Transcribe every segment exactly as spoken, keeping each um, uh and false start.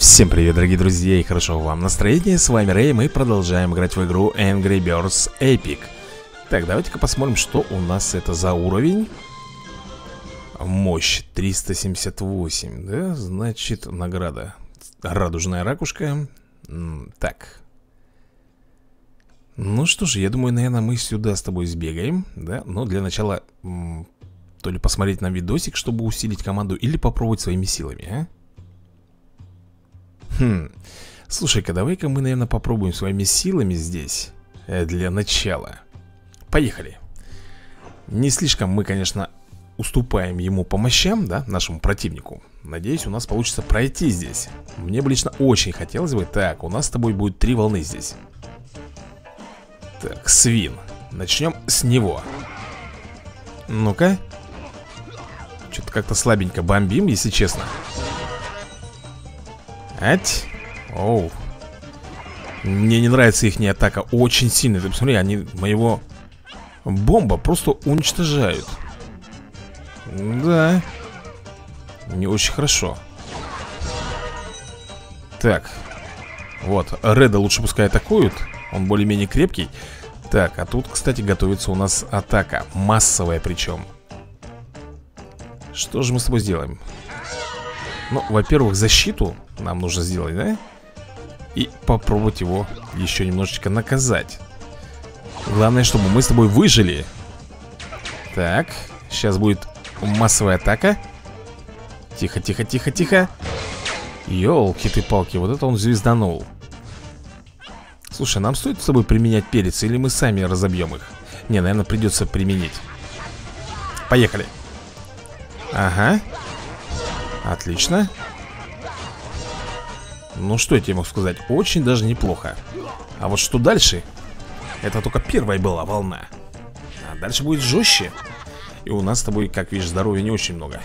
Всем привет, дорогие друзья, и хорошо вам настроение. С вами Рэй, мы продолжаем играть в игру Angry Birds Epic. Так, давайте-ка посмотрим, что у нас это за уровень. Мощь триста семьдесят восемь, да, значит, награда радужная ракушка. М, Так. Ну что же, я думаю, наверное, мы сюда с тобой сбегаем, да. Но для начала м, то ли посмотреть на видосик, чтобы усилить команду, или попробовать своими силами, а? Хм, слушай-ка, давай-ка мы, наверное, попробуем своими силами здесь э, для начала. Поехали. Не слишком мы, конечно, уступаем ему по мощам, да, нашему противнику. Надеюсь, у нас получится пройти здесь. Мне бы лично очень хотелось бы. Так, у нас с тобой будет три волны здесь. Так, свин. Начнем с него. Ну-ка. Что-то как-то слабенько бомбим, если честно. Ать. Оу. Мне не нравится их атака. Очень сильная. Ты посмотри, они моего бомба просто уничтожают. Да. Не очень хорошо. Так. Вот, Реда лучше пускай атакуют. Он более-менее крепкий. Так, а тут, кстати, готовится у нас атака. Массовая причем. Что же мы с тобой сделаем? Ну, во-первых, защиту нам нужно сделать, да? И попробовать его еще немножечко наказать. Главное, чтобы мы с тобой выжили. Так, сейчас будет массовая атака. Тихо, тихо, тихо, тихо. Ёлки ты палки, вот это он звезданул. Слушай, нам стоит с тобой применять перец, или мы сами разобьем их? Не, наверное, придется применить. Поехали. Ага. Отлично. Ну, что я тебе могу сказать? Очень даже неплохо. А вот что дальше? Это только первая была волна. А дальше будет жестче. И у нас с тобой, как видишь, здоровья не очень много.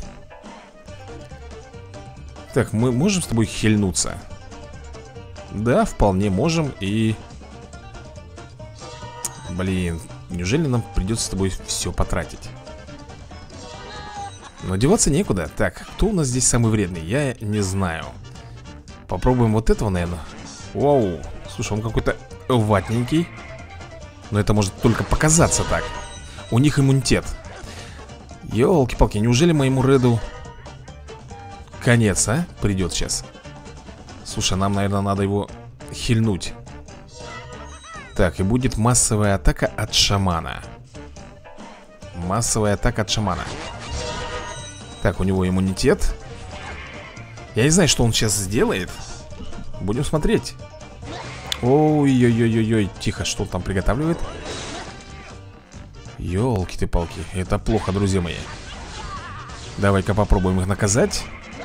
Так, мы можем с тобой хильнуться? Да, вполне можем. И... Блин, неужели нам придется с тобой все потратить? Но деваться некуда. Так, кто у нас здесь самый вредный? Я не знаю. Попробуем вот этого, наверное. Вау, слушай, он какой-то ватненький. Но это может только показаться так. У них иммунитет. Ёлки-палки, неужели моему Реду конец, а? Придет сейчас. Слушай, нам, наверное, надо его хильнуть. Так, и будет массовая атака от шамана. Массовая атака от шамана. Так, у него иммунитет. Я не знаю, что он сейчас сделает. Будем смотреть. Ой-ой-ой-ой-ой. Тихо, что он там приготавливает? Ёлки ты палки, это плохо, друзья мои. Давай-ка попробуем их наказать.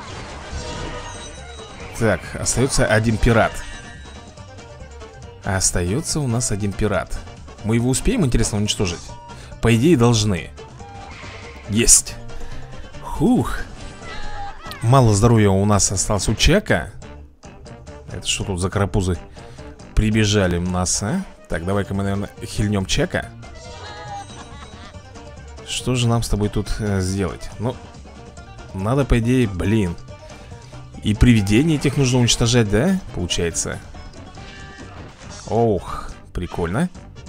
Так, остается один пират. Остается у нас один пират. Мы его успеем, интересно, уничтожить? По идее, должны. Есть. Ух. Мало здоровья у нас осталось у Чака. Это что тут за карапузы прибежали у нас, а? Так, давай-ка мы, наверное, хильнем Чака. Что же нам с тобой тут э, сделать? Ну, надо, по идее, блин. И привидения этих нужно уничтожать, да? Получается. Ох, прикольно.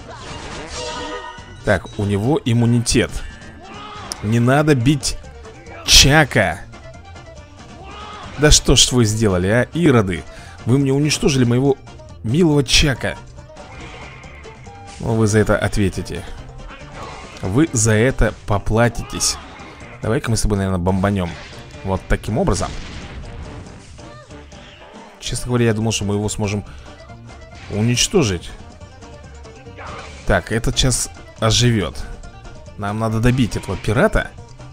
Так, у него иммунитет. Не надо бить Чака. Да что ж вы сделали, а, ироды? Вы мне уничтожили моего милого Чака. Ну, вы за это ответите. Вы за это поплатитесь. Давай-ка мы с тобой, наверное, бомбанем. Вот таким образом. Честно говоря, я думал, что мы его сможем уничтожить. Так, этот сейчас оживет. Нам надо добить этого пирата.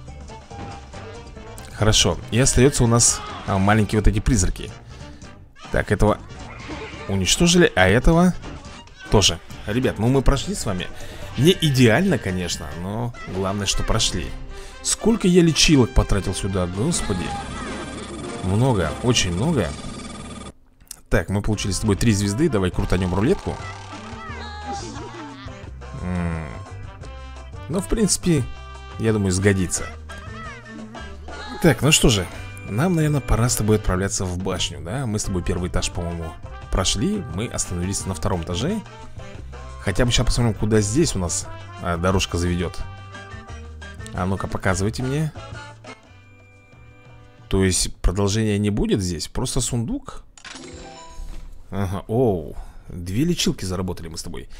Хорошо, и остается у нас а, маленькие вот эти призраки. Так, этого уничтожили, а этого тоже. Ребят, ну мы прошли с вами. Не идеально, конечно, но главное, что прошли. Сколько я лечилок потратил сюда, господи. Много, очень много. Так, мы получили с тобой три звезды. Давай крутанем рулетку. М-м. Ну, в принципе, я думаю, сгодится. Так, ну что же, нам, наверное, пора с тобой отправляться в башню, да? Мы с тобой первый этаж, по-моему, прошли. Мы остановились на втором этаже. Хотя бы сейчас посмотрим, куда здесь у нас а, дорожка заведет. А ну-ка, показывайте мне. То есть продолжения не будет здесь? Просто сундук? Ага, оу. Две лечилки заработали мы с тобой.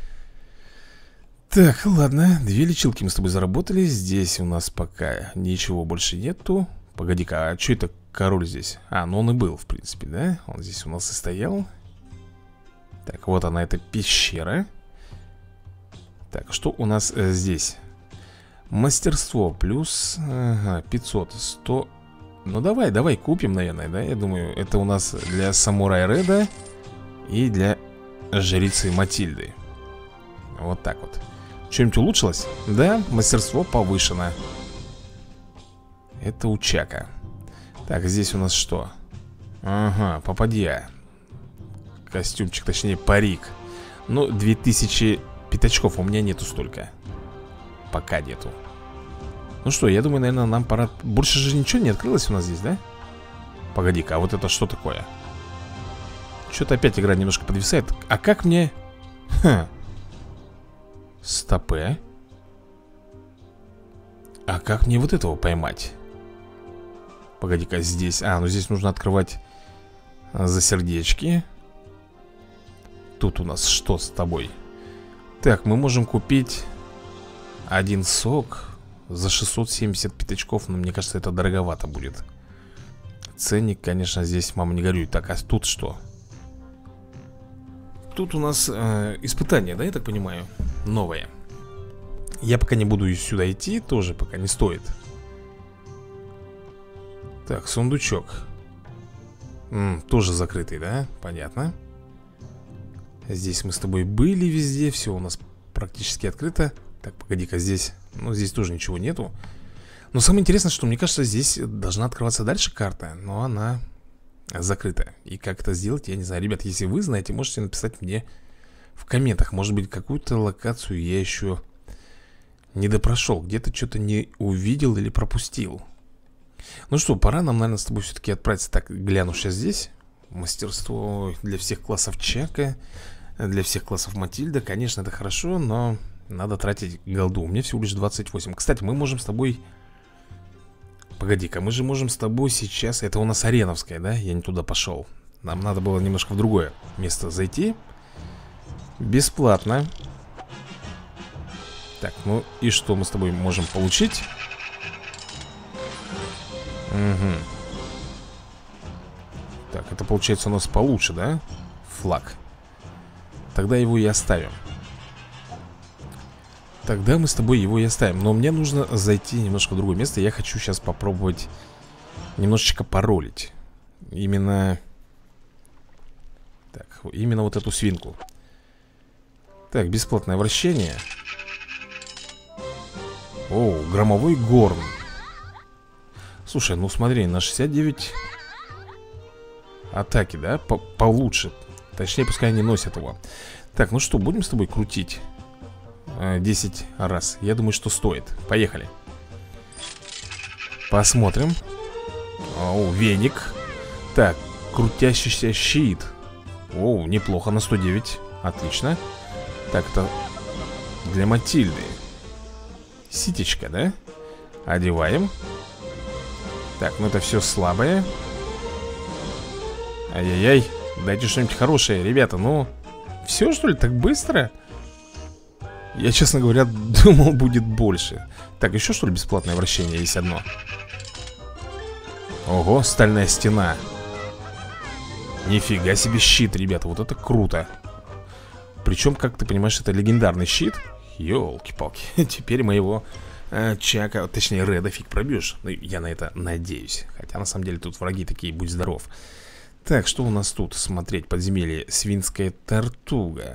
Так, ладно, две лечилки мы с тобой заработали. Здесь у нас пока ничего больше нету. Погоди-ка, а что это король здесь? А, ну он и был, в принципе, да? Он здесь у нас и стоял. Так, вот она, эта пещера. Так, что у нас э, здесь? Мастерство плюс ага, пятьсот, сто. Ну давай, давай купим, наверное, да? Я думаю, это у нас для самурая Реда и для жрицы Матильды. Вот так вот. Что-нибудь улучшилось? Да, мастерство повышено. Это у Чака. Так, здесь у нас что? Ага, попадья. Костюмчик, точнее парик. Ну, две тысячи пятачков у меня нету столько. Пока нету. Ну что, я думаю, наверное, нам пора... Больше же ничего не открылось у нас здесь, да? Погоди-ка, а вот это что такое? Что-то опять игра немножко подвисает. А как мне... Ха. Стопе. А как мне вот этого поймать? Погоди-ка, здесь... А, ну здесь нужно открывать за сердечки. Тут у нас что с тобой? Так, мы можем купить один сок за шестьсот семьдесят пятачков. Но мне кажется, это дороговато будет. Ценник, конечно, здесь, мама, не горюй. Так, а тут что? Тут у нас э, испытание, да, я так понимаю? Новое. Я пока не буду сюда идти. Тоже пока не стоит. Так, сундучок. М, тоже закрытый, да? Понятно. Здесь мы с тобой были везде. Все у нас практически открыто. Так, погоди-ка, здесь... Ну, здесь тоже ничего нету. Но самое интересное, что мне кажется, здесь должна открываться дальше карта. Но она закрыта. И как это сделать, я не знаю. Ребят, если вы знаете, можете написать мне в комментах. Может быть, какую-то локацию я еще не допрошел. Где-то что-то не увидел или пропустил. Ну что, пора нам, наверное, с тобой все-таки отправиться. Так, гляну сейчас здесь. Мастерство для всех классов Чака, для всех классов Матильда. Конечно, это хорошо, но надо тратить голду. У меня всего лишь двадцать восемь. Кстати, мы можем с тобой... Погоди-ка, мы же можем с тобой сейчас... Это у нас Ареновская, да? Я не туда пошел. Нам надо было немножко в другое место зайти. Бесплатно. Так, ну и что мы с тобой можем получить? Угу. Так, это получается у нас получше, да? Флаг. Тогда его и оставим. Тогда мы с тобой его и оставим. Но мне нужно зайти немножко в другое место. Я хочу сейчас попробовать немножечко паролить. Именно... Так, именно вот эту свинку. Так, бесплатное вращение. О, громовой горн. Слушай, ну смотри, на шестьдесят девять атаки, да? По Получше. Точнее, пускай они носят его. Так, ну что, будем с тобой крутить десять раз. Я думаю, что стоит. Поехали. Посмотрим. О, веник. Так, крутящийся щит. О, неплохо, на сто девять. Отлично. Так, это для Матильды. Ситечка, да? Одеваем. Так, ну это все слабое. Ай-яй-яй. Дайте что-нибудь хорошее, ребята. Ну, все, что ли, так быстро? Я, честно говоря, думал, будет больше. Так, еще что ли бесплатное вращение есть одно? Ого, стальная стена. Нифига себе щит, ребята, вот это круто. Причем, как ты понимаешь, это легендарный щит. Ёлки-палки. Теперь мы его э, Чака, точнее Реда, фиг пробьешь. Ну, я на это надеюсь. Хотя, на самом деле, тут враги такие, будь здоров. Так, что у нас тут? Смотреть подземелье. Свинская тортуга.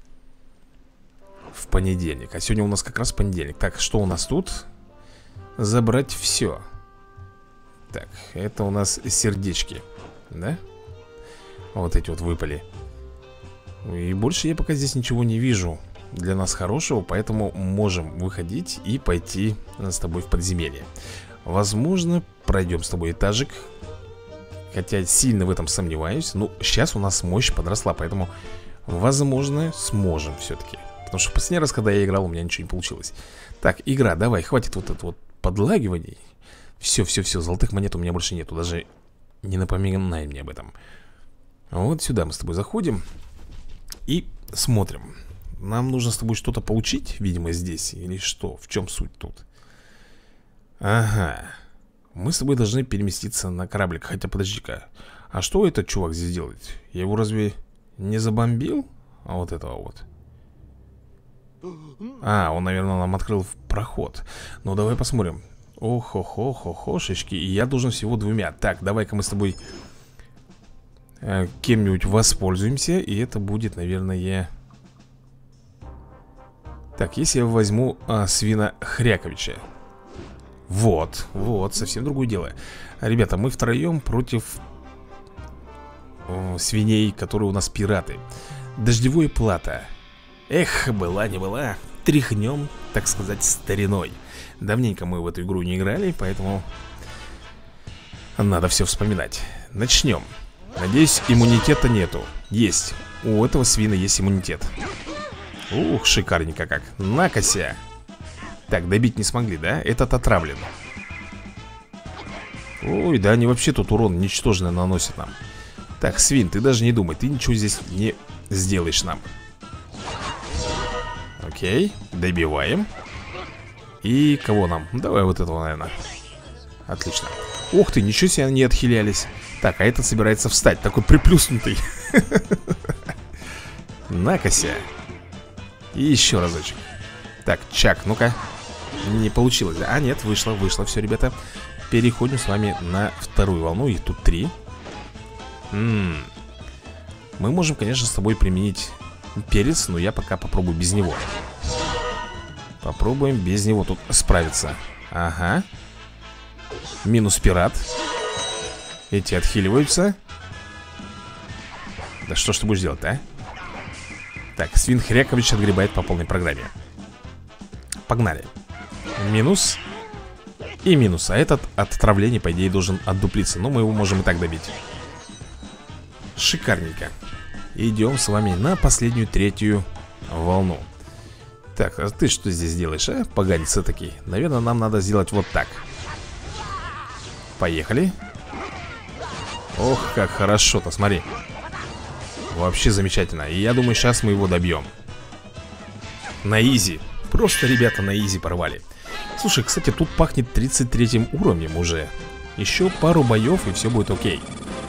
В понедельник. А сегодня у нас как раз понедельник. Так, что у нас тут? Забрать все. Так, это у нас сердечки. Да? Вот эти вот выпали. И больше я пока здесь ничего не вижу для нас хорошего. Поэтому можем выходить и пойти с тобой в подземелье. Возможно, пройдем с тобой этажик. Хотя сильно в этом сомневаюсь. Ну, сейчас у нас мощь подросла, поэтому, возможно, сможем все-таки. Потому что в последний раз, когда я играл, у меня ничего не получилось. Так, игра, давай, хватит вот это вот подлагиваний. Все, все, все, золотых монет у меня больше нету. Даже не напоминай мне об этом. Вот сюда мы с тобой заходим и смотрим. Нам нужно с тобой что-то получить, видимо, здесь. Или что? В чем суть тут? Ага. Мы с тобой должны переместиться на кораблик. Хотя, подожди-ка. А что этот чувак здесь делает? Я его разве не забомбил? А вот этого вот. А, он, наверное, нам открыл проход. Ну, давай посмотрим. Ох-хо-хо-хо-хошечки. И я должен всего двумя. Так, давай-ка мы с тобой э, кем-нибудь воспользуемся. И это будет, наверное... Так, если я возьму а, свина Хряковича. Вот, вот, совсем другое дело. Ребята, мы втроем против о, свиней, которые у нас пираты. Дождевое плато. Эх, была не была. Тряхнем, так сказать, стариной. Давненько мы в эту игру не играли, поэтому надо все вспоминать. Начнем. Надеюсь, иммунитета нету. Есть, у этого свина есть иммунитет. Ух, шикарненько как. На-ка-ся. Так, добить не смогли, да? Этот отравлен. Ой, да они вообще тут урон ничтожно наносят нам. Так, свин, ты даже не думай. Ты ничего здесь не сделаешь нам. Окей, добиваем. И кого нам? Давай вот этого, наверное. Отлично. Ух ты, ничего себе, они не отхилялись. Так, а этот собирается встать. Такой приплюснутый. На-ка-ся. И еще разочек. Так, Чак, ну-ка. Не получилось, да? А, нет, вышло, вышло, все, ребята. Переходим с вами на вторую волну. Их тут три. М-м. Мы можем, конечно, с тобой применить перец, но я пока попробую без него. Попробуем без него тут справиться. Ага. Минус пират. Эти отхиливаются. Да что ж ты будешь делать, а? Так, свин Хрякович отгребает по полной программе. Погнали. Минус. И минус. А этот от отравления, по идее, должен отдуплиться. Но мы его можем и так добить. Шикарненько. Идем с вами на последнюю, третью волну. Так, а ты что здесь делаешь, а? Поганец такие. Наверное, нам надо сделать вот так. Поехали. Ох, как хорошо-то, смотри. Вообще замечательно. И я думаю, сейчас мы его добьем. На изи. Просто, ребята, на изи порвали. Слушай, кстати, тут пахнет тридцать третьим уровнем уже. Еще пару боев, и все будет окей.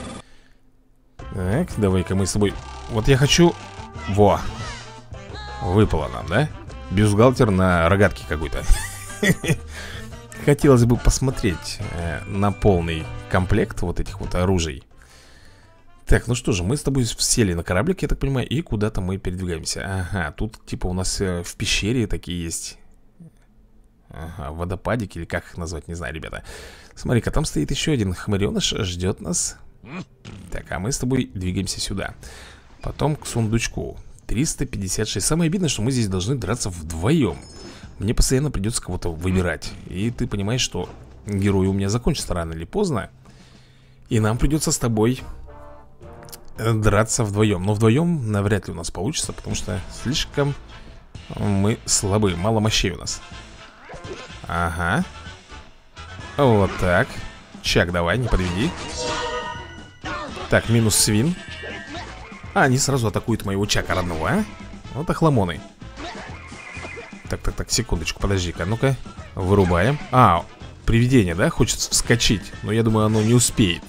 Так, давай-ка мы с тобой... Вот я хочу... Во! Выпало нам, да? Бюстгальтер на рогатке какой-то. Хотелось бы посмотреть э, на полный комплект вот этих вот оружий. Так, ну что же, мы с тобой сели на кораблик, я так понимаю, и куда-то мы передвигаемся. Ага, тут типа у нас э, в пещере такие есть. Ага, водопадики или как их назвать, не знаю, ребята. Смотри-ка, там стоит еще один хмыреныш, ждет нас. Так, а мы с тобой двигаемся сюда. Потом к сундучку. триста пятьдесят шесть. Самое обидное, что мы здесь должны драться вдвоем. Мне постоянно придется кого-то выбирать. И ты понимаешь, что герой у меня закончится рано или поздно. И нам придется с тобой драться вдвоем. Но вдвоем навряд ли у нас получится, потому что слишком мы слабы. Мало мощей у нас. Ага. Вот так. Чак, давай, не подведи. Так, минус свин. А, они сразу атакуют моего Чака родного, а? Вот охламоны. Так, так, так, секундочку, подожди-ка, ну-ка. Вырубаем. А, привидение, да? Хочется вскочить. Но я думаю, оно не успеет.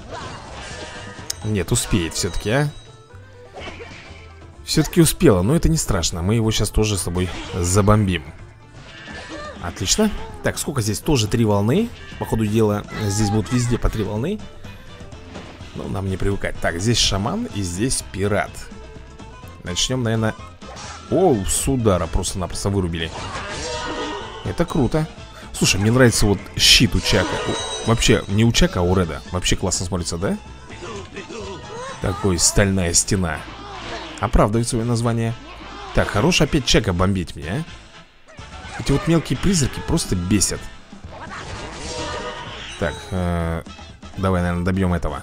Нет, успеет все-таки, а? Все-таки успело, но это не страшно. Мы его сейчас тоже с тобой забомбим. Отлично. Так, сколько здесь? Тоже три волны. По ходу дела, здесь будут везде по три волны. Ну, нам не привыкать. Так, здесь шаман и здесь пират. Начнем, наверное... О, с удара просто-напросто вырубили. Это круто. Слушай, мне нравится вот щит у Чака. Вообще, не у Чака, а у Реда. Вообще классно смотрится, да? Такой стальная стена. Оправдывает свое название. Так, хорош опять Чака бомбить меня, а? Эти вот мелкие призраки просто бесят. Так, э, давай, наверное, добьем этого.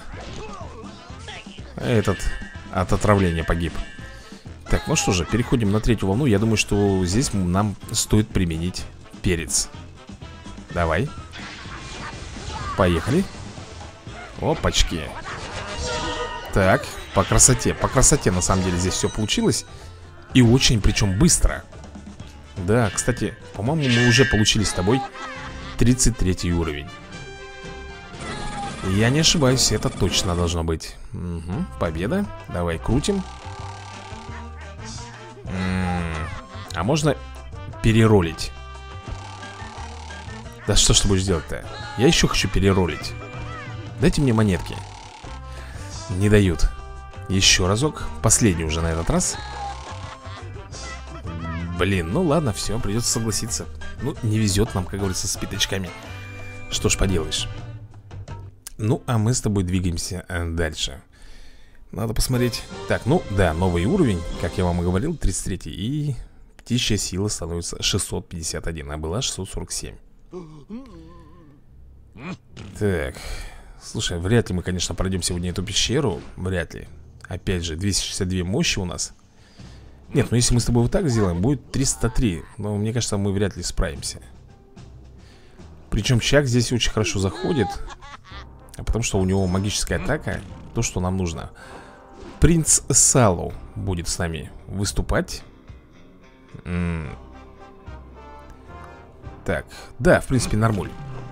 Этот от отравления погиб. Так, ну что же, переходим на третью волну. Я думаю, что здесь нам стоит применить перец. Давай. Поехали. Опачки. Так, по красоте. По красоте, на самом деле, здесь все получилось. И очень, причем, быстро. Да, кстати, по-моему, мы уже получили с тобой тридцать третий уровень. Я не ошибаюсь, это точно должно быть. Угу, победа. Давай крутим. М-м, а можно переролить? Да что ж ты будешь делать-то? Я еще хочу переролить. Дайте мне монетки. Не дают. Еще разок. Последний уже на этот раз. Блин, ну ладно, все, придется согласиться. Ну, не везет нам, как говорится, с пятачками. Что ж поделаешь. Ну, а мы с тобой двигаемся дальше. Надо посмотреть. Так, ну, да, новый уровень, как я вам и говорил, тридцать третий. И птичья сила становится шестьсот пятьдесят один, а была шестьсот сорок семь. Так, слушай, вряд ли мы, конечно, пройдем сегодня эту пещеру. Вряд ли. Опять же, двести шестьдесят две мощи у нас. Нет, ну если мы с тобой вот так сделаем, будет триста три. Но мне кажется, мы вряд ли справимся. Причем Чак здесь очень хорошо заходит. А потому что у него магическая атака. То, что нам нужно. Принц Салу будет с нами выступать. М -м Так, да, в принципе, нормуль.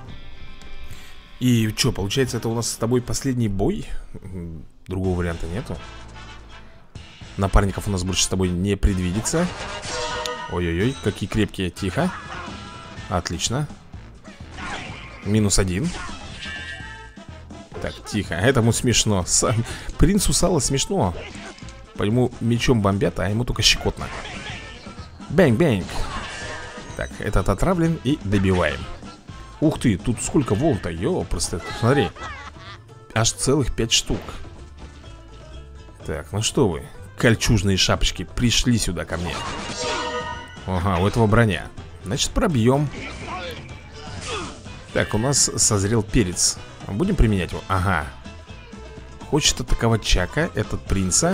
И что, получается, это у нас с тобой последний бой? Другого варианта нету. Напарников у нас больше с тобой не предвидится. Ой-ой-ой, какие крепкие. Тихо. Отлично. Минус один. Так, тихо, этому смешно. Сам... Принцу Сала смешно. По нему мечом бомбят, а ему только щекотно. Бэнг-бэнг. Так, этот отравлен и добиваем. Ух ты, тут сколько волн-то, ё, просто, смотри. Аж целых пять штук. Так, ну что вы, кольчужные шапочки, пришли сюда ко мне. Ага, у этого броня. Значит, пробьем. Так, у нас созрел перец. Будем применять его? Ага. Хочет атаковать Чака, этот принца.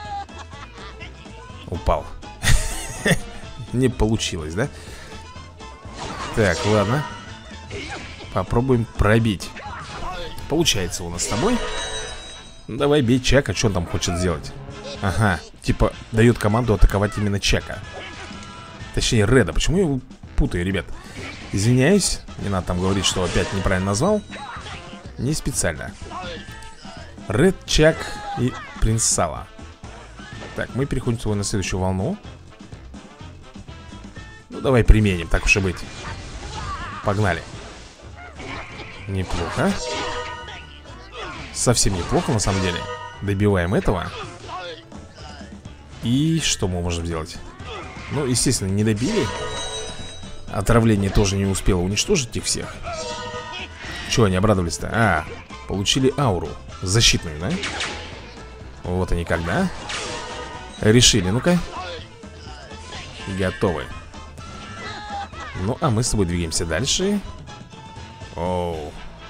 Упал. Не получилось, да? Так, ладно. Попробуем пробить. Получается у нас с тобой. Давай бей Чака, что он там хочет сделать? Ага, типа дает команду атаковать именно Чака. Точнее, Реда. Почему я его путаю, ребят? Извиняюсь, не надо там говорить, что опять неправильно назвал. Не специально. Ред, Чак и принц Сала. Так, мы переходим с тобой на следующую волну. Ну, давай применим, так уж и быть. Погнали. Неплохо. Совсем неплохо, на самом деле. Добиваем этого. И что мы можем сделать? Ну, естественно, не добили. Отравление тоже не успело уничтожить их всех. Чего они обрадовались-то? А, получили ауру защитную, да? Вот они когда. Решили, ну-ка. Готовы. Ну, а мы с тобой двигаемся дальше. Оу.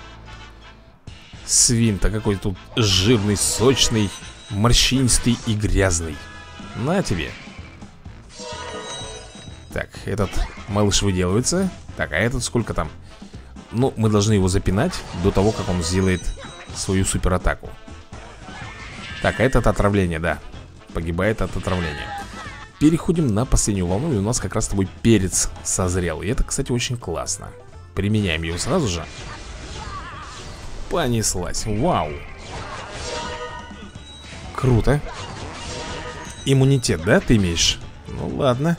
Свин-то какой тут жирный, сочный, морщинистый и грязный. На тебе. Так, этот малыш выделывается. Так, а этот сколько там? Ну, мы должны его запинать до того, как он сделает свою суператаку. Так, а этот отравление, да. Погибает от отравления. Переходим на последнюю волну. И у нас как раз с тобой перец созрел. И это, кстати, очень классно. Применяем его сразу же. Понеслась, вау. Круто. Иммунитет, да, ты имеешь? Ну, ладно.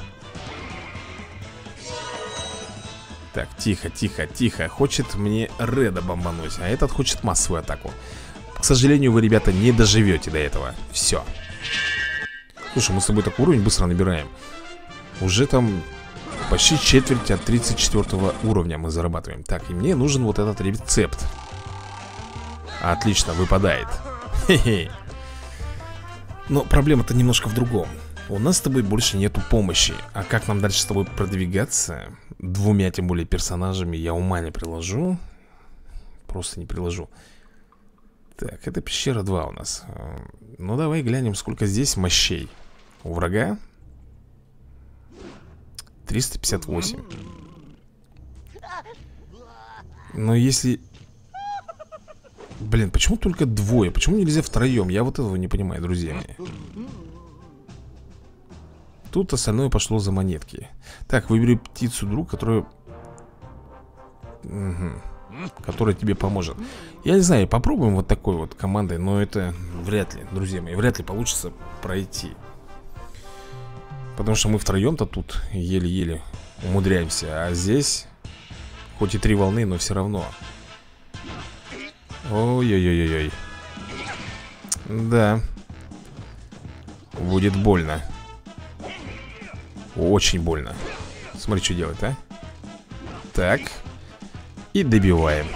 Так, тихо, тихо, тихо. Хочет мне Реда бомбануть, а этот хочет массовую атаку. К сожалению, вы, ребята, не доживете до этого. Все. Слушай, мы с тобой такой уровень быстро набираем. Уже там почти четверть от тридцать четвёртого уровня мы зарабатываем. Так, и мне нужен вот этот рецепт. Отлично, выпадает. Хе-хе. Но проблема-то немножко в другом. У нас с тобой больше нету помощи. А как нам дальше с тобой продвигаться? Двумя, тем более, персонажами я ума не приложу. просто не приложу. Так, это пещера два у нас. Ну, давай глянем, сколько здесь мощей у врага. триста пятьдесят восемь. Но если... Блин, почему только двое? Почему нельзя втроем? Я вот этого не понимаю, друзья мои. Тут остальное пошло за монетки. Так, выбери птицу, друг, которую... Угу. Которая тебе поможет. Я не знаю, попробуем вот такой вот командой, но это вряд ли, друзья мои, вряд ли получится пройти. Потому что мы втроем-то тут еле-еле умудряемся. А здесь, хоть и три волны, но все равно. Ой-ой-ой-ой. Да. Будет больно. Очень больно. Смотри, что делает, а. Так. И добиваем.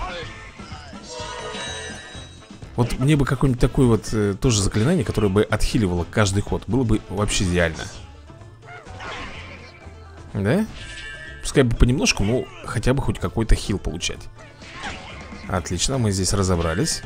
Вот мне бы какое-нибудь такое вот э, тоже заклинание, которое бы отхиливало каждый ход. Было бы вообще идеально. Да? Пускай бы понемножку, но хотя бы хоть какой-то хил получать. Отлично, мы здесь разобрались.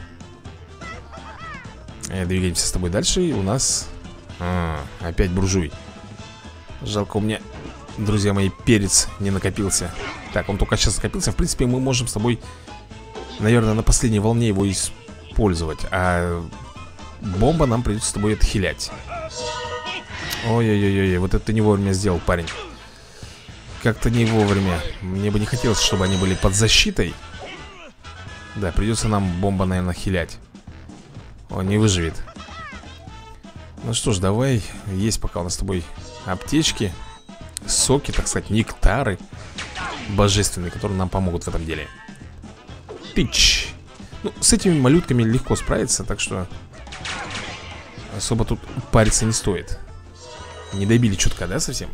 э, Двигаемся с тобой дальше. И у нас а, опять буржуй. Жалко, у меня, друзья мои, перец не накопился. Так, он только сейчас накопился. В принципе, мы можем с тобой, наверное, на последней волне его использовать. А бомба нам придется с тобой отхилять. Ой-ой-ой-ой, вот это ты не вовремя сделал, парень. Как-то не вовремя. Мне бы не хотелось, чтобы они были под защитой. Да, придется нам бомба, наверное, хилять. Он не выживет. Ну что ж, давай. Есть пока у нас с тобой аптечки, соки, так сказать, нектары божественные, которые нам помогут в этом деле. Пич. Ну, с этими малютками легко справиться, так что особо тут париться не стоит. Не добили чутка, да, совсем?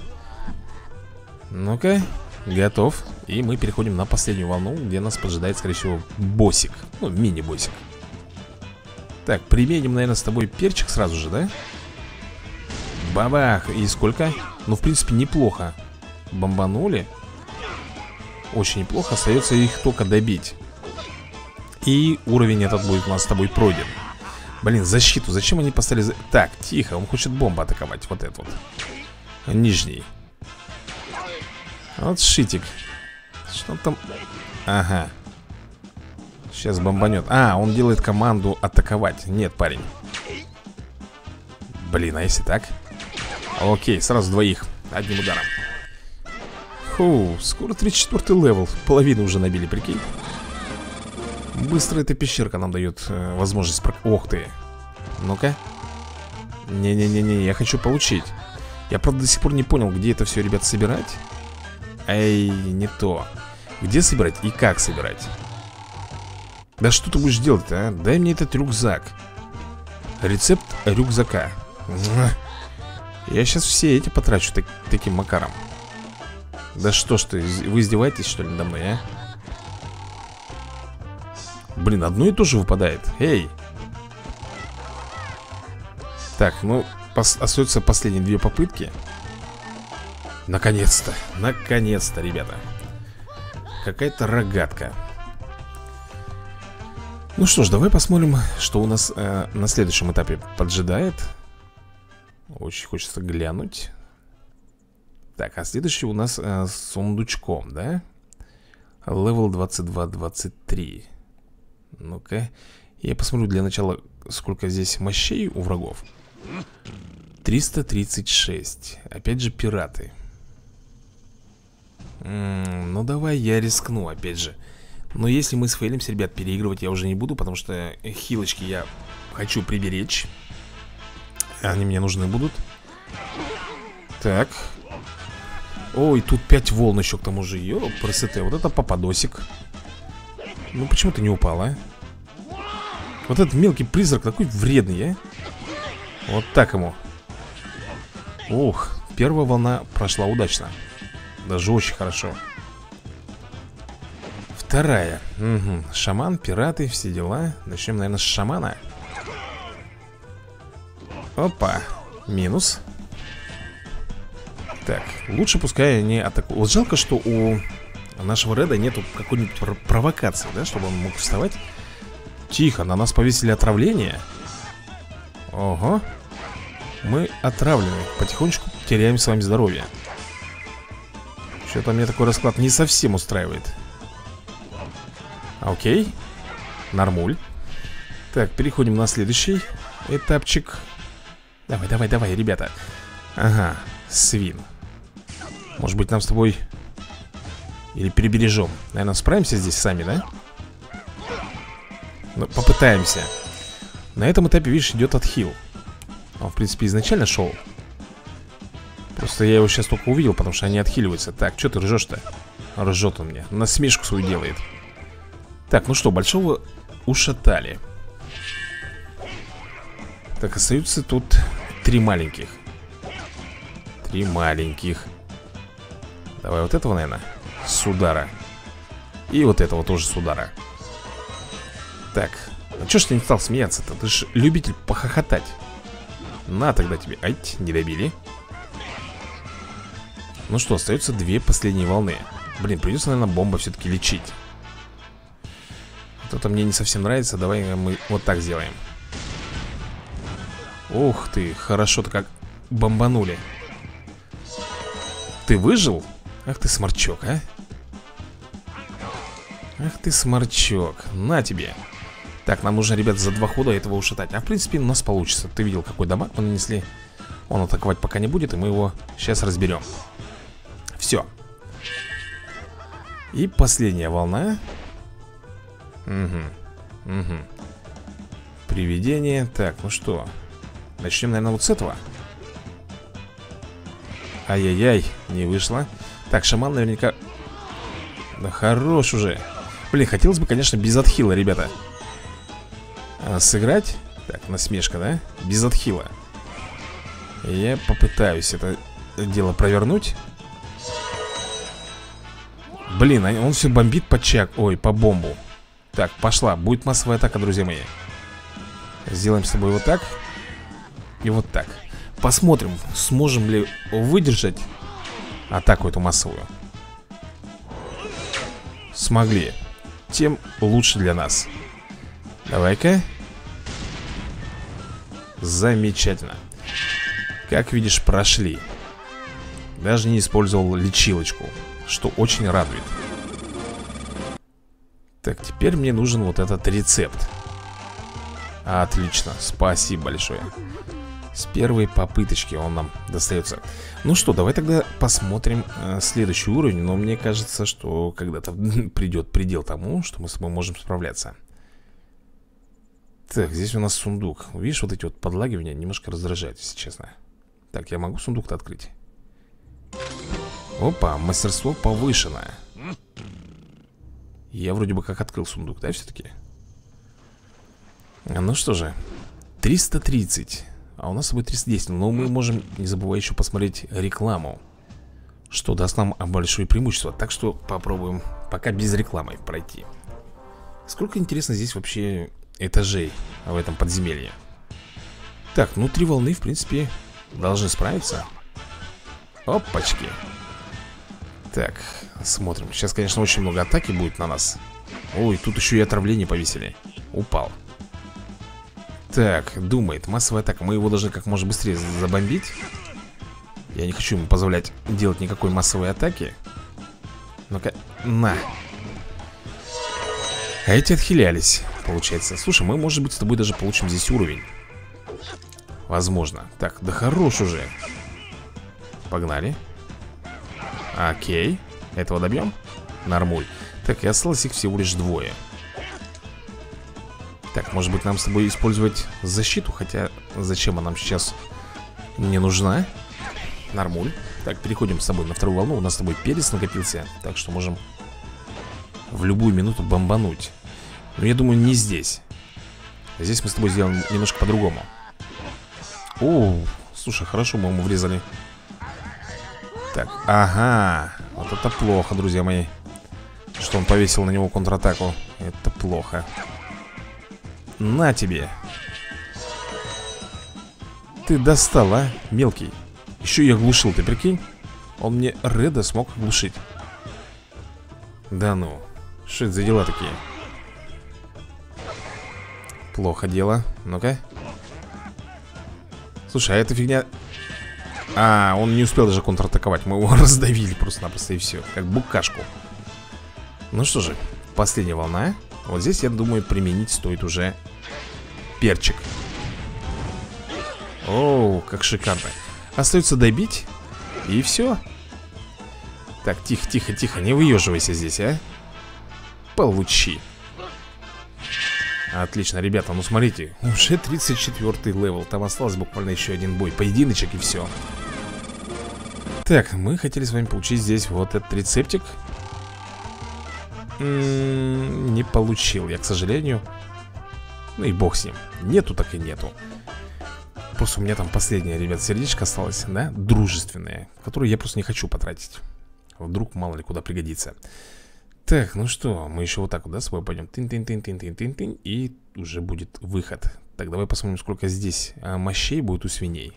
Ну-ка, готов. И мы переходим на последнюю волну, где нас поджидает, скорее всего, боссик. Ну, мини-боссик. Так, применим, наверное, с тобой перчик сразу же, да? Бабах. И сколько? Ну, в принципе, неплохо. Бомбанули. Очень неплохо. Остается их только добить. И уровень этот будет у нас с тобой пройден. Блин, защиту. Зачем они поставили... За... Так, тихо. Он хочет бомбу атаковать. Вот этот вот. Нижний. Вот шитик. Что там? Ага. Сейчас бомбанет. А, он делает команду атаковать. Нет, парень. Блин, а если так? Окей, сразу двоих. Одним ударом. Фу, скоро тридцать четвёртый левел. Половину уже набили, прикинь. Быстро эта пещерка нам дает э, возможность про... Ох ты. Ну-ка. Не-не-не-не, я хочу получить. Я, правда, до сих пор не понял, где это все, ребят, собирать. Эй, не то. Где собирать и как собирать? Да что ты будешь делать-то, а? Дай мне этот рюкзак. Рецепт рюкзака. Я сейчас все эти потрачу так, таким макаром. Да что ж ты, вы издеваетесь, что ли, надо мной, а? Блин, одно и то же выпадает. Эй. Так, ну, пос остаются последние две попытки. Наконец-то, наконец-то, ребята. Какая-то рогатка. Ну что ж, давай посмотрим, что у нас э, на следующем этапе поджидает. Очень хочется глянуть. Так, а следующий у нас э, с сундучком, да? Левел двадцать два двадцать три. Ну-ка. Я посмотрю для начала, сколько здесь мощей у врагов. триста тридцать шесть. Опять же пираты. М-м, ну давай я рискну, опять же. Но если мы сфейлимся, ребят, переигрывать я уже не буду, потому что хилочки я хочу приберечь. Они мне нужны будут. Так. Ой, тут пять волн еще к тому же. Ёп, красота. Вот это попадосик. Ну почему ты не упал, а? Вот этот мелкий призрак такой вредный, а? Вот так ему. Ух, первая волна прошла удачно. Даже очень хорошо. Вторая. Угу. Шаман, пираты, все дела. Начнем, наверное, с шамана. Опа. Минус. Так, лучше пускай они атакуют. Вот жалко, что у нашего Реда нету какой-нибудь пр провокации, да, чтобы он мог вставать. Тихо, на нас повесили отравление. Ого. Мы отравлены. Потихонечку теряем с вами здоровье. Что-то мне такой расклад не совсем устраивает. Окей. Нормуль. Так, переходим на следующий этапчик. Давай, давай, давай, ребята. Ага, свин. Может быть, нам с тобой или перебережем. Наверное, справимся здесь сами, да? Ну, попытаемся. На этом этапе, видишь, идет отхил. Он, в принципе, изначально шел. Просто я его сейчас только увидел, потому что они отхиливаются. Так, что ты ржешь-то? Ржет он мне, насмешку свою делает. Так, ну что, большого ушатали. Так, остаются тут три маленьких. Три маленьких. Давай вот этого, наверное, с удара. И вот этого тоже с удара. Так, а чё ж ты не стал смеяться-то? Ты же любитель похохотать. На тогда тебе. Ай, не добили. Ну что, остаются две последние волны. Блин, придется, наверное, бомба все-таки лечить. Это мне не совсем нравится. Давай мы вот так сделаем. Ух ты, хорошо-то как бомбанули. Ты выжил? Ах ты сморчок, а? Ах ты сморчок. На тебе. Так, нам нужно, ребята, за два хода этого ушатать. А в принципе у нас получится. Ты видел, какой дамаг мы нанесли. Он атаковать пока не будет, и мы его сейчас разберем. Все. И последняя волна. Угу. Угу. Привидение. Так, ну что, начнем, наверное, вот с этого. Ай-яй-яй, не вышло. Так, шаман наверняка... Да хорош уже. Блин, хотелось бы, конечно, без отхила, ребята, а, сыграть. Так, насмешка, да? Без отхила. Я попытаюсь это дело провернуть. Блин, он все бомбит по чак. Ой, по бомбу. Так, пошла, будет массовая атака, друзья мои. Сделаем с тобой вот так. И вот так. Посмотрим, сможем ли выдержать атаку эту массовую. Смогли. Тем лучше для нас. Давай-ка. Замечательно. Как видишь, прошли. Даже не использовал лечилочку, что очень радует. Так, теперь мне нужен вот этот рецепт. Отлично, спасибо большое. С первой попыточки он нам достается. Ну что, давай тогда посмотрим э, следующий уровень. Но мне кажется, что когда-то придет предел тому, что мы с тобой можем справляться. Так, здесь у нас сундук. Видишь, вот эти вот подлагивания немножко раздражают, если честно. Так, я могу сундук-то открыть? Опа, мастерство повышенное. Я вроде бы как открыл сундук, да, все-таки? Ну что же, триста тридцать. А у нас с собой триста десять. Но мы можем, не забывай, еще посмотреть рекламу, что даст нам большое преимущество. Так что попробуем пока без рекламы пройти. Сколько, интересно, здесь вообще этажей в этом подземелье? Так, ну три волны, в принципе, должны справиться. Опачки. Так, смотрим. Сейчас, конечно, очень много атаки будет на нас. Ой, тут еще и отравление повесили. Упал. Так, думает, массовая атака. Мы его должны как можно быстрее забомбить. Я не хочу ему позволять делать никакой массовой атаки. Ну-ка, на. А эти отхилялись, получается. Слушай, мы, может быть, с тобой даже получим здесь уровень. Возможно. Так, да хорош уже. Погнали. Окей. Этого добьем? Нормуль. Так, и осталось их всего лишь двое. Так, может быть, нам с тобой использовать защиту? Хотя, зачем она нам сейчас не нужна? Нормуль. Так, переходим с тобой на вторую волну. У нас с тобой перец накопился, так что можем в любую минуту бомбануть. Но я думаю, не здесь. Здесь мы с тобой сделаем немножко по-другому. О, слушай, хорошо мы ему врезали. Так, ага. Вот это плохо, друзья мои. Что он повесил на него контратаку. Это плохо. На тебе. Ты достал, а, мелкий. Еще и оглушил, ты прикинь. Он мне Реда смог оглушить. Да ну, что это за дела такие? Плохо дело. Ну-ка. Слушай, а эта фигня... А, он не успел даже контратаковать. Мы его раздавили просто-напросто и все. Как букашку. Ну что же, последняя волна. Вот здесь, я думаю, применить стоит уже перчик. Оу, как шикарно. Остается добить. И все. Так, тихо, тихо, тихо. Не выеживайся здесь, а. Получи. Отлично, ребята, ну смотрите. Уже тридцать четвёртый левел. Там осталось буквально еще один бой. Поединочек и все. Так, мы хотели с вами получить здесь вот этот рецептик. М-м, не получил я, к сожалению. Ну и бог с ним. Нету, так и нету. Просто у меня там последнее, ребят, сердечко осталось, да, дружественное, которое я просто не хочу потратить. Вдруг, мало ли, куда пригодится. Так, ну что, мы еще вот так вот, да, с собой пойдем. Тын-тын-тын-тын-тын-тын-тын. И уже будет выход. Так, давай посмотрим, сколько здесь а, мощей будет у свиней.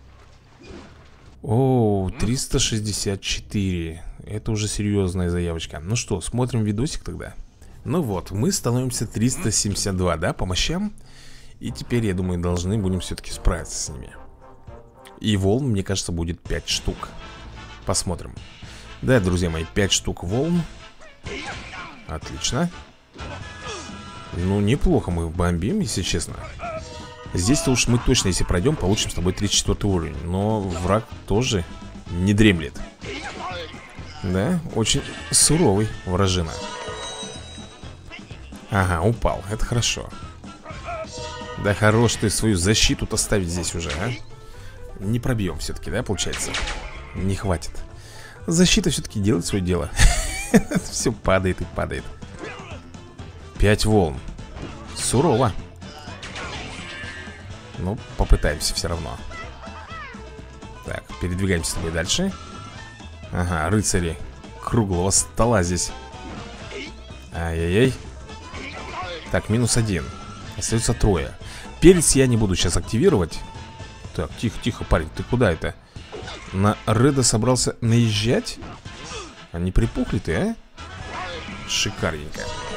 О, триста шестьдесят четыре. Это уже серьезная заявочка. Ну что, смотрим видосик тогда. Ну вот, мы становимся триста семьдесят два, да, по мощам. И теперь, я думаю, должны будем все-таки справиться с ними. И волн, мне кажется, будет пять штук. Посмотрим. Да, друзья мои, пять штук волн. Отлично. Ну, неплохо мы бомбим, если честно. Здесь-то уж мы точно, если пройдем, получим с тобой тридцать четвёртый уровень. Но враг тоже не дремлет. Да, очень суровый вражина. Ага, упал, это хорошо. Да хорош ты свою защиту-то ставить здесь уже, а. Не пробьем все-таки, да, получается? Не хватит. Защита все-таки делает свое дело. Все падает и падает. Пять волн. Сурово. Ну, попытаемся все равно. Так, передвигаемся с тобой дальше. Ага, рыцари круглого стола здесь. Ай-яй-яй. Так, минус один. Остается трое. Перец я не буду сейчас активировать. Так, тихо-тихо, парень, ты куда это? На Реда собрался наезжать? А не припухли ты, а? Шикарненько.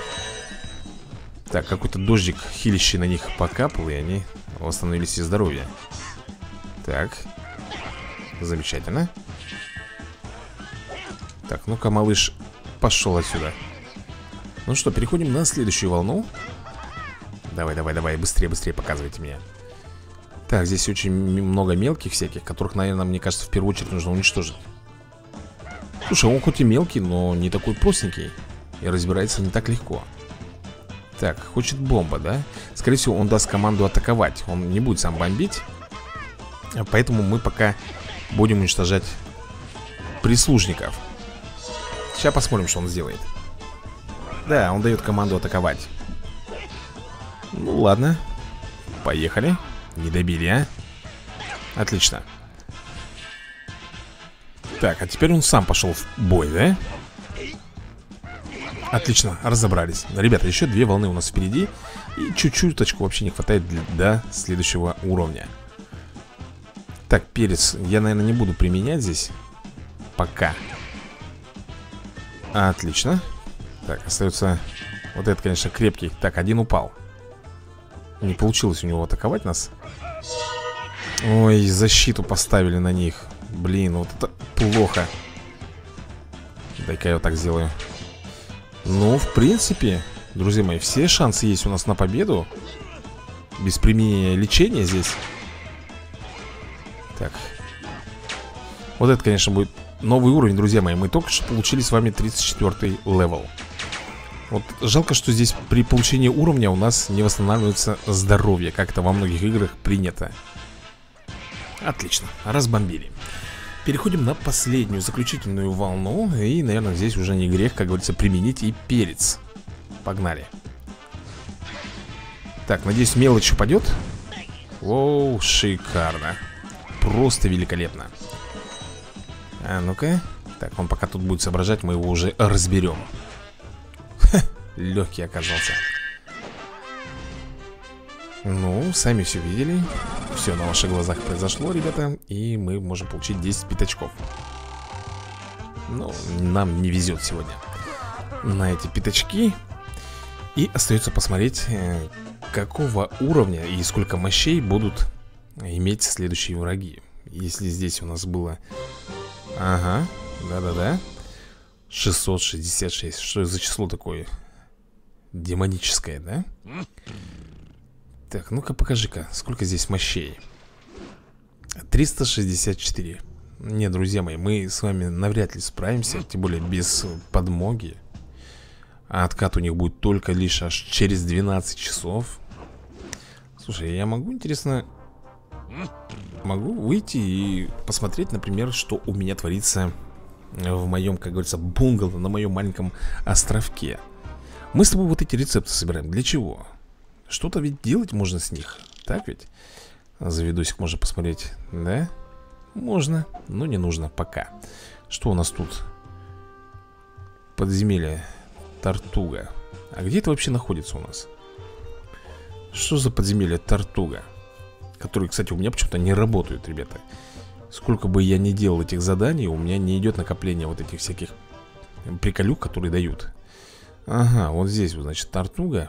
Так, какой-то дождик хилищий на них покапал, и они восстановили себе здоровье. Так. Замечательно. Так, ну-ка, малыш, пошел отсюда. Ну что, переходим на следующую волну. Давай, давай, давай, быстрее, быстрее показывайте мне. Так, здесь очень много мелких всяких, которых, наверное, мне кажется, в первую очередь нужно уничтожить. Слушай, он хоть и мелкий, но не такой простенький. И разбирается не так легко. Так, хочет бомба, да? Скорее всего, он даст команду атаковать. Он не будет сам бомбить. Поэтому мы пока будем уничтожать прислужников. Сейчас посмотрим, что он сделает. Да, он дает команду атаковать. Ну ладно. Поехали. Не добили, а? Отлично. Так, а теперь он сам пошел в бой, да? Отлично, разобрались. Ребята, еще две волны у нас впереди. И чуть-чуточку вообще не хватает для, до следующего уровня. Так, перец я, наверное, не буду применять здесь. Пока. Отлично. Так, остается вот этот, конечно, крепкий. Так, один упал. Не получилось у него атаковать нас. Ой, защиту поставили на них. Блин, вот это плохо. Дай-ка я вот так сделаю. Ну, в принципе, друзья мои, все шансы есть у нас на победу. Без применения лечения здесь. Так. Вот это, конечно, будет новый уровень, друзья мои. Мы только что получили с вами тридцать четвёртый левел. Вот жалко, что здесь при получении уровня у нас не восстанавливается здоровье, как это во многих играх принято. Отлично, разбомбили. Переходим на последнюю, заключительную волну. И, наверное, здесь уже не грех, как говорится, применить и перец. Погнали. Так, надеюсь, мелочь упадет. Оу, шикарно. Просто великолепно. А ну-ка. Так, он пока тут будет соображать, мы его уже разберем. Ха, легкий оказался. Ну, сами все видели. Все на ваших глазах произошло, ребята. И мы можем получить десять пятачков. Ну, нам не везет сегодня. на эти пятачки. И остается посмотреть, какого уровня и сколько мощей будут иметь следующие враги. Если здесь у нас было... Ага, да-да-да, шестьсот шестьдесят шесть. Что это за число такое? Демоническое, да? Так, ну-ка покажи-ка, сколько здесь мощей. Триста шестьдесят четыре. Нет, друзья мои, мы с вами навряд ли справимся. Тем более без подмоги. А откат у них будет только лишь аж через двенадцать часов. Слушай, я могу, интересно, могу выйти и посмотреть, например, что у меня творится в моем, как говорится, бунгало, на моем маленьком островке. Мы с тобой вот эти рецепты собираем. Для чего? Что-то ведь делать можно с них. Так ведь? За видосик можно посмотреть. Да? Можно, но не нужно пока. Что у нас тут? Подземелье. Тартуга. А где это вообще находится у нас? Что за подземелье Тартуга? Которые, кстати, у меня почему-то не работают, ребята. Сколько бы я ни делал этих заданий, у меня не идет накопление вот этих всяких приколюк, которые дают. Ага, вот здесь, вот, значит, Тартуга.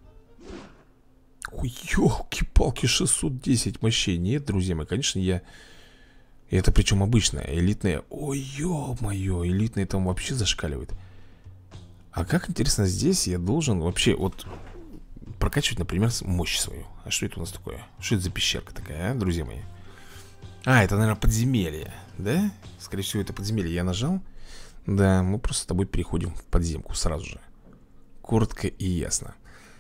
Ой, ёлки-палки, шестьсот десять мощей. Нет, друзья мои, конечно, я... Это причем обычная, элитная. Ой, ё-моё, элитная там вообще зашкаливает. А как, интересно, здесь я должен вообще вот прокачивать, например, мощь свою. А что это у нас такое? Что это за пещерка такая, а, друзья мои? А, это, наверное, подземелье, да? Скорее всего, это подземелье. Я нажал. Да, мы просто с тобой переходим в подземку сразу же. Коротко и ясно.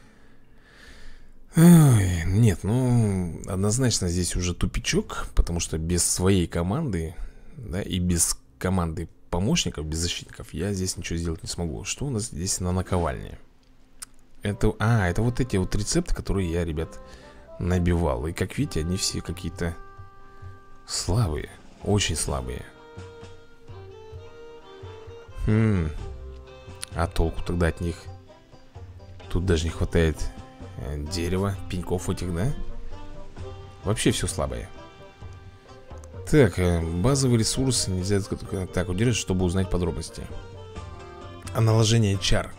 Ой, нет, ну, однозначно здесь уже тупичок. Потому что без своей команды, да, и без команды помощников, без защитников, я здесь ничего сделать не смогу. Что у нас здесь на наковальне? Это, а, это вот эти вот рецепты, которые я, ребят, набивал. И как видите, они все какие-то слабые, очень слабые. Хм. А толку тогда от них? Тут даже не хватает э, дерева, пеньков этих, да? Вообще все слабое. Так, э, базовый ресурс нельзя так удержать, чтобы узнать подробности. А наложение чар.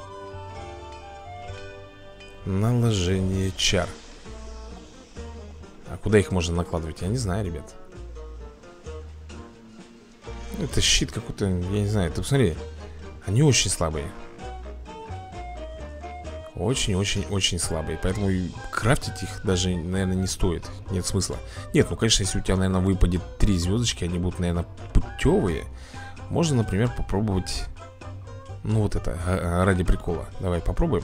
Наложение чар. А куда их можно накладывать? Я не знаю, ребят. Это щит какой-то, я не знаю. Ты посмотри, они очень слабые. Очень-очень-очень слабые. Поэтому крафтить их даже, наверное, не стоит. Нет смысла. Нет, ну, конечно, если у тебя, наверное, выпадет три звездочки, они будут, наверное, путевые. Можно, например, попробовать. Ну, вот это, ради прикола. Давай попробуем.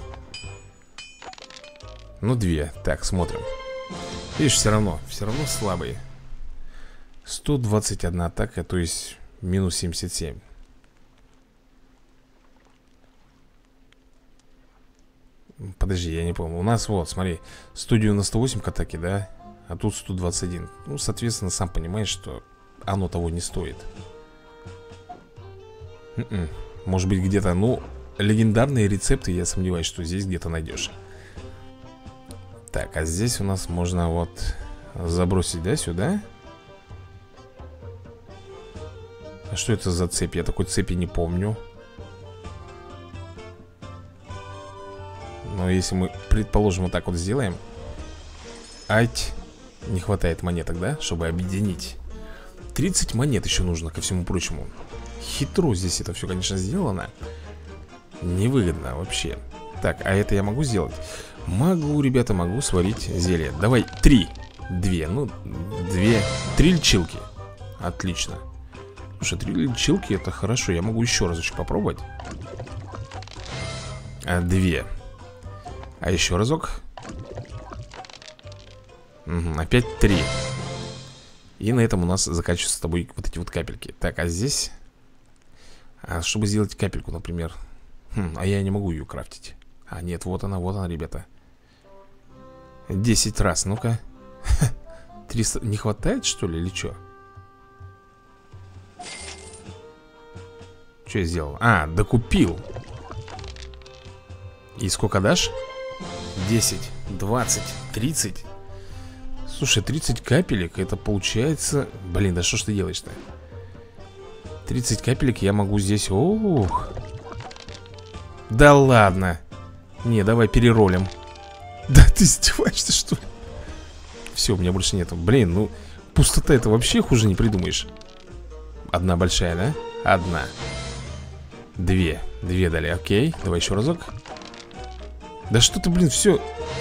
Ну, две. Так, смотрим. Видишь, все равно, все равно слабые. сто двадцать одна атака, то есть минус семьдесят семь. Подожди, я не помню. У нас вот, смотри, сто девяносто восемь к атаке, да? А тут сто двадцать один. Ну, соответственно, сам понимаешь, что оно того не стоит. М-м. Может быть, где-то, ну, легендарные рецепты, я сомневаюсь, что здесь где-то найдешь. Так, а здесь у нас можно вот забросить, да, сюда. А что это за цепь? Я такой цепи не помню. Но если мы, предположим, вот так вот сделаем. Ать, не хватает монеток, да, чтобы объединить. тридцать монет еще нужно, ко всему прочему. Хитро здесь это все, конечно, сделано. Невыгодно вообще. Так, а это я могу сделать? Могу, ребята, могу сварить зелье. Давай, три. Две, ну, две. Три лечилки. Отлично. Слушай, три лечилки, это хорошо. Я могу еще разочек попробовать. А, две. А еще разок. Угу, опять три. И на этом у нас заканчиваются с тобой вот эти вот капельки. Так, а здесь... А чтобы сделать капельку, например. Хм, а я не могу ее крафтить. А нет, вот она, вот она, ребята. десять раз, ну-ка. триста... Не хватает, что ли, или что? Что я сделал? А, докупил. И сколько дашь? десять, двадцать, тридцать. Слушай, тридцать капелек, это получается... Блин, да что ж ты делаешь-то? тридцать капелек я могу здесь... Ох. Да ладно. Не, давай переролим. Да ты издеваешься, что ли? Все, у меня больше нету. Блин, ну пустота это вообще хуже не придумаешь. Одна большая, да? Одна. Две. Две дали, окей. Давай еще разок. Да что ты, блин, все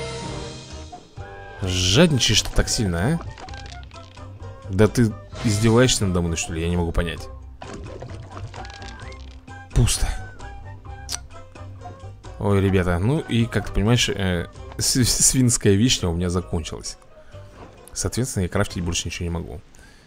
жадничаешь-то так сильно, а? Да ты издеваешься надо мной, что ли? Я не могу понять. Пусто. Ой, ребята, ну и, как ты понимаешь, э, свинская вишня у меня закончилась. Соответственно, я крафтить больше ничего не могу.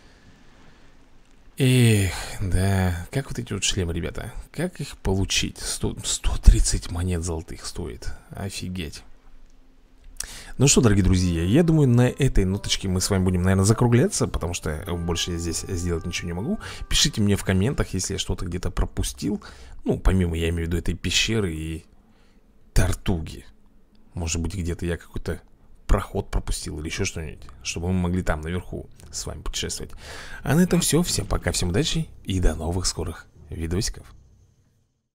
Эх, да. Как вот эти вот шлемы, ребята? Как их получить? сто, сто тридцать монет золотых стоит. Офигеть. Ну что, дорогие друзья, я думаю, на этой ноточке мы с вами будем, наверное, закругляться, потому что больше я здесь сделать ничего не могу. Пишите мне в комментах, если я что-то где-то пропустил. Ну, помимо, я имею в виду, этой пещеры и тортуги. Может быть, где-то я какой-то проход пропустил или еще что-нибудь, чтобы мы могли там наверху с вами путешествовать. А на этом все. Всем пока, всем удачи и до новых скорых видосиков.